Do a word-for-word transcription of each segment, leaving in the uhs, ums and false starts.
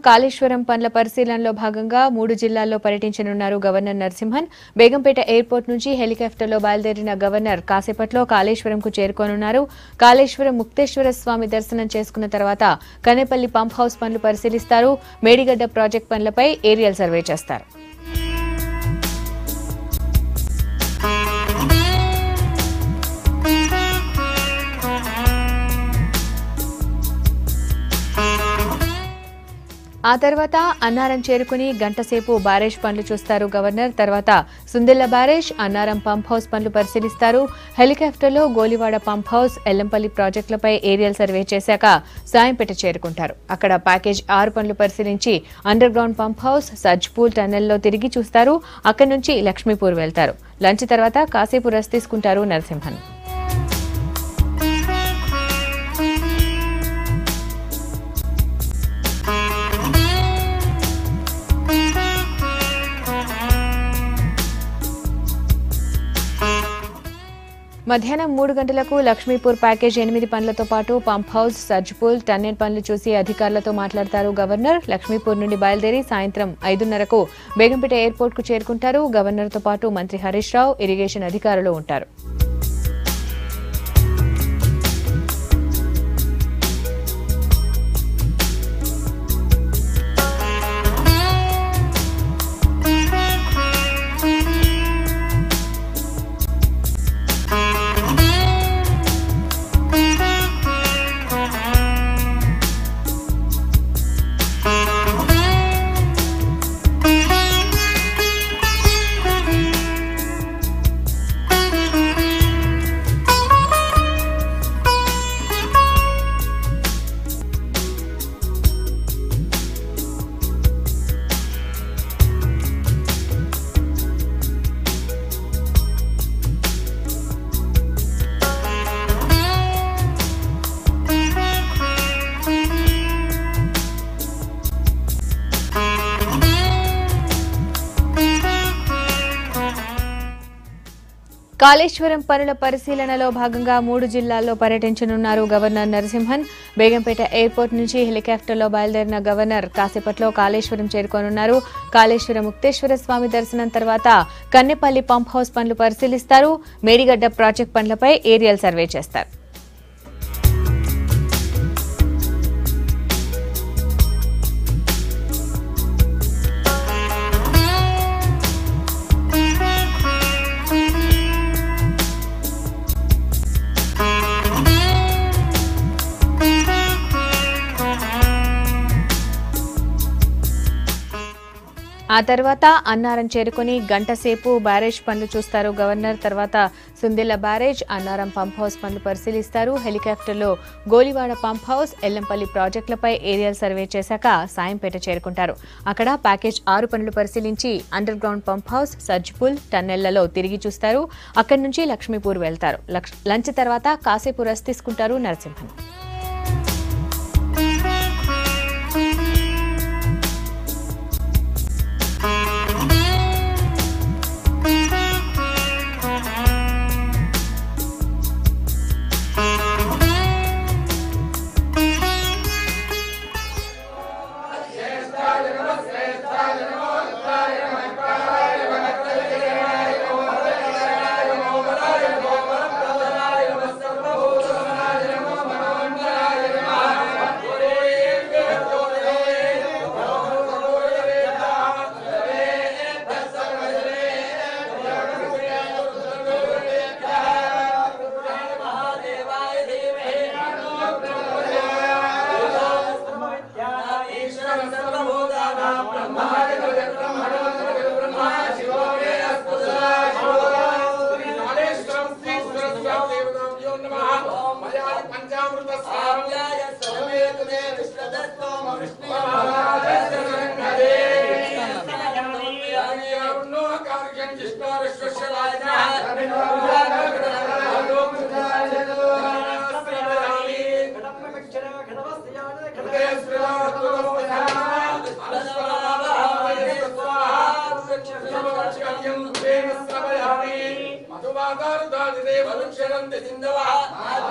కాళేశ్వరం పనుల పరిశీలనలో భాగంగా మూడు జిల్లాల్లో పర్యటించనున్నారు గవర్నర్ నరసింహన్. బేగంపేట ఎయిర్పోర్ట్ నుంచి హెలికాప్టర్లో బయలుదేరిన గవర్నర్ కాసేపట్లో కాళేశ్వరంకు చేరుకోనున్నారు. కాళేశ్వరం ముక్తేశ్వర స్వామి దర్శనం చేసుకున్న తర్వాత కనేపల్లి పంప్ హౌస్ పనులు పరిశీలిస్తారు. మేడిగడ్డ ప్రాజెక్టు పనులపై ఏరియల్ సర్వే చేస్తారు. ఆ తర్వాత అన్నారం చేరుకుని గంటసేపు బ్యారేజ్ పనులు చూస్తారు గవర్నర్. తర్వాత Sundilla barrage, Annaram pump house పనులు పరిశీలిస్తారు. హెలికాప్టర్లో గోలివాడ పంప్ హౌస్, ఎల్లంపల్లి ప్రాజెక్టులపై ఏరియల్ సర్వే చేశాక సాయంపేట చేరుకుంటారు. అక్కడ ప్యాకేజ్ ఆరు పనులు పరిశీలించి under ground pump house, surge pool టన్నెల్లో తిరిగి చూస్తారు. అక్కడి నుంచి లక్ష్మీపూర్ వెళ్తారు. లంచ్ తర్వాత కాసేపు రెస్ట్ తీసుకుంటారు నరసింహన్. మధ్యాహ్నం మూడు గంటలకు లక్ష్మీపూర్ ప్యాకేజ్ ఎనిమిది పనులతో పాటు పంప్ హౌస్, సజ్పూల్, టన్నెల్ పనులు చూసి అధికారులతో మాట్లాడతారు గవర్నర్. లక్ష్మీపూర్ నుండి బయలుదేరి సాయంత్రం ఐదున్నరకు బేగంపేట ఎయిర్పోర్ట్ కు చేరుకుంటారు. గవర్నర్ తో పాటు మంత్రి హరీష్ రావు, ఇరిగేషన్ అధికారులు ఉంటారు. కాళేశ్వరం పనుల పరిశీలనలో భాగంగా మూడు జిల్లాల్లో పర్యటించనున్నారు గవర్నర్ నరసింహన్. బేగంపేట ఎయిర్పోర్ట్ నుంచి హెలికాప్టర్లో బయలుదేరిన గవర్నర్ కాసేపట్లో కాళేశ్వరం చేరుకోనున్నారు. కాళేశ్వరం ముక్తేశ్వర స్వామి దర్శనం తర్వాత కన్నెపల్లి పంప్ హౌస్ పనులు పరిశీలిస్తారు. మేడిగడ్డ ప్రాజెక్టు పనులపై ఏరియల్ సర్వే చేస్తారు. ఆ తర్వాత అన్నారం చేరుకుని గంటసేపు బ్యారేజ్ పనులు చూస్తారు గవర్నర్. తర్వాత Sundilla barrage, Annaram pump house పనులు పరిశీలిస్తారు. హెలికాప్టర్లో గోలివాడ పంప్ హౌస్, ఎల్లంపల్లి ప్రాజెక్టులపై ఏరియల్ సర్వే చేశాక సాయంపేట చేరుకుంటారు. అక్కడ ప్యాకేజ్ ఆరు పనులు పరిశీలించి under ground pump house, surge pool, టన్నెళ్లలో తిరిగి చూస్తారు. అక్కడి నుంచి లక్ష్మీపూర్ వెళ్తారు. లంచ్ తర్వాత కాసేపు రెస్ట్ తీసుకుంటారు నరసింహన్.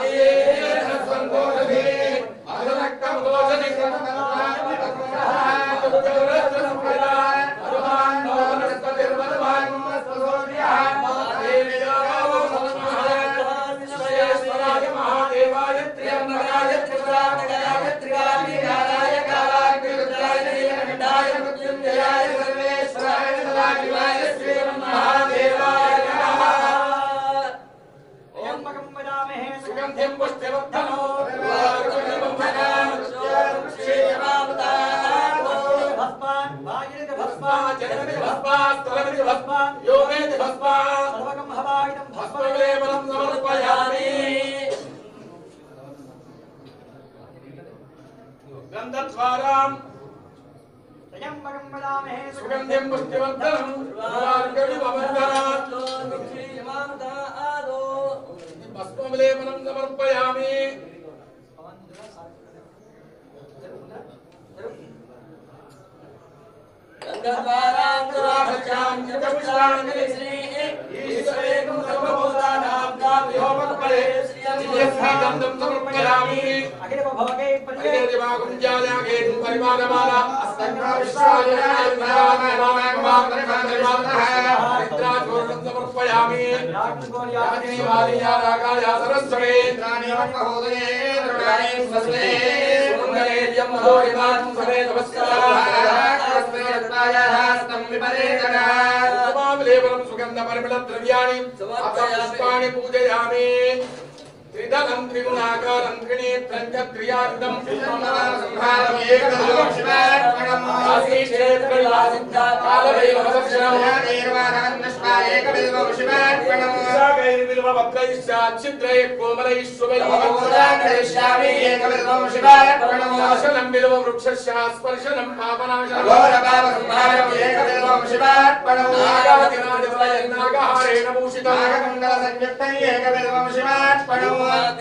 Adalakam Bojani गंधद्वारां त्र्यंबकं वदामहे सुगंधिं पुष्टिवर्धनं सर्वार्गविभवन्तरात् भस्मलेपनं समर्पयामि गंधद्वारां दुराभक्षां जगत्पुष्टाङ्गलिश्री ईश्वरेकं सर्वभूतानां काव्योपकपरे श्रीयं समर्पयामि अखिल भवगे परिदेवागुं जायागे परिवारमाला समर्पयामि सरस्वती सुगंध परिमल द्रव्याणि पुष्पाणि पूजयामि त्रिदलं त्रिगुणाकारं त्रिनेत्रं च त्रियायुधं संहारं एकदलं शिवार्पणम् आसीक्षेत्रविलासिद्धा कालभैरवदक्षिणं निर्वाणं एकबिल्वं शिवार्पणम् सागैर्बिल्ववक्त्रैश्चाच्छिद्रैः कोमलैः शुभैः करिष्यामि एकबिल्वं शिवार्पणम् आशनं बिल्ववृक्षस्य स्पर्शनं पापनाशनं घोरपापसंहारम् एकबिल्वं शिवार्पणम् नागादिनादिवलयं नागहारेण भूषितं नागमण्डलसंयुक्तं एकबिल्वं शिवार्पणम्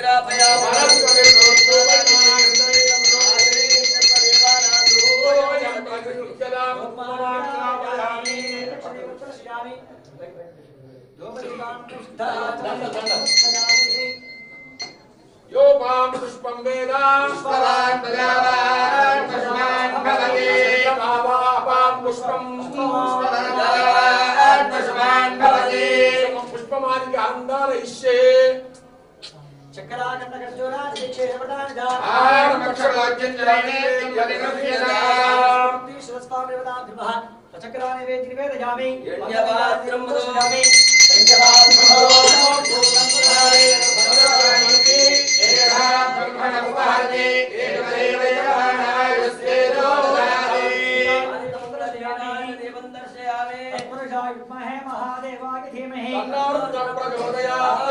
यो पां पुष्पं वेदा पुष्पवान् प्रजावान् पशुमान् भवति पां पुष्पं पुष्पवान् पशुमान् भवति पुष्पमादिकान्दारयिष्ये चक्राकंड गजोरा दिखे वदान जा आम पक्षलाज्यं जराने यदिनस्यना तीश्वस्वामि वदान विमः चक्राने वे त्रिवेद जामि यज्ञवात्रं वदामि पंचवात्रं भूतंपधारे भगवानीति एहा ब्रह्मण उपहरते एकदेव जहानाय स्तेजो ददाति आदितमंगलध्यानाय देवं दर्शयामि पुरुषाय विद्महे महादेवाय धीमहि तन्नो प्रचोदयात्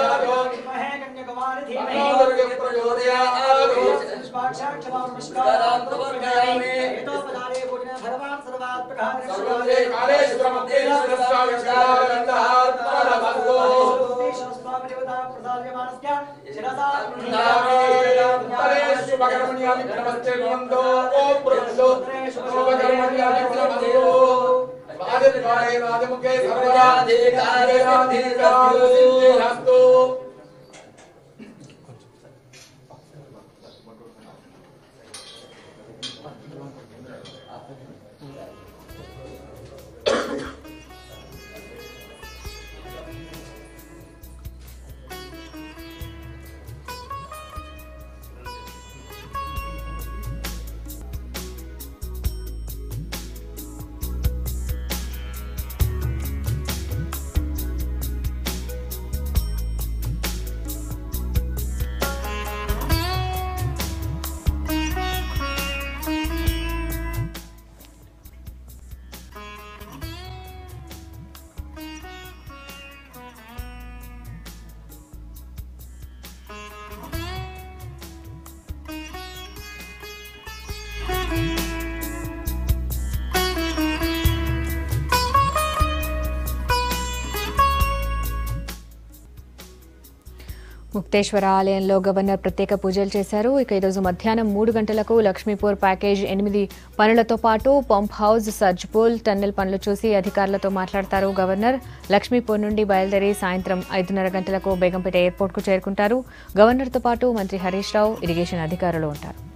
ముక్తేశ్వర ఆలయంలో గవర్నర్ ప్రత్యేక పూజలు చేశారు. ఇక ఈరోజు మధ్యాహ్నం మూడు గంటలకు లక్ష్మీపూర్ ప్యాకేజ్ ఎనిమిది పనులతో పాటు pump house, surge pool, tunnel పనులు చూసి అధికారులతో మాట్లాడతారు గవర్నర్. లక్ష్మీపూర్ నుండి బయలుదేరి సాయంత్రం ఐదున్నర గంటలకు బేగంపేట ఎయిర్పోర్ట్కు చేరుకుంటారు. గవర్నర్తో పాటు మంత్రి హరీష్ రావు, ఇరిగేషన్ అధికారులు ఉంటారు.